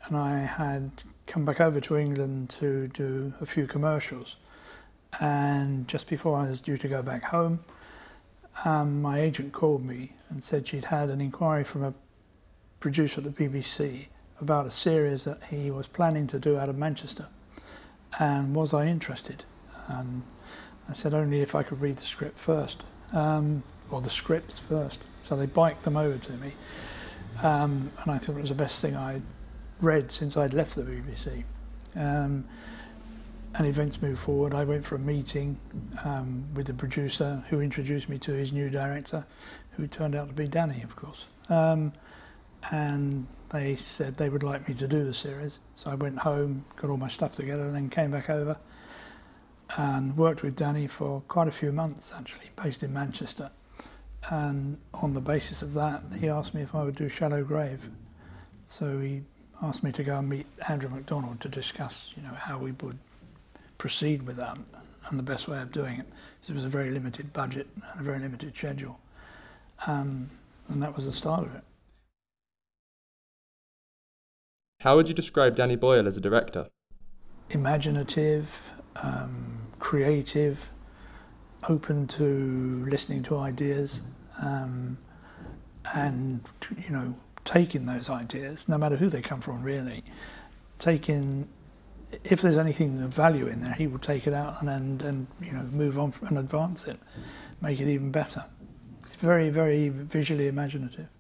and I had come back over to England to do a few commercials. And just before I was due to go back home, my agent called me and said she'd had an inquiry from a producer at the BBC about a series that he was planning to do out of Manchester, and was I interested? And I said only if I could read the script first, or the scripts first. So they biked them over to me, and I thought it was the best thing I'd read since I'd left the BBC. And events moved forward. I went for a meeting with the producer, who introduced me to his new director, who turned out to be Danny, of course. And they said they would like me to do the series. So I went home, got all my stuff together, and then came back over and worked with Danny for quite a few months, actually, based in Manchester. And on the basis of that, he asked me if I would do Shallow Grave. So he asked me to go and meet Andrew MacDonald to discuss, how we would proceed with that and the best way of doing it. Because it was a very limited budget and a very limited schedule. And that was the start of it. How would you describe Danny Boyle as a director? Imaginative, creative, open to listening to ideas, and taking those ideas, no matter who they come from really, if there's anything of value in there, he will take it out and move on and advance it, make it even better. It's very, very visually imaginative.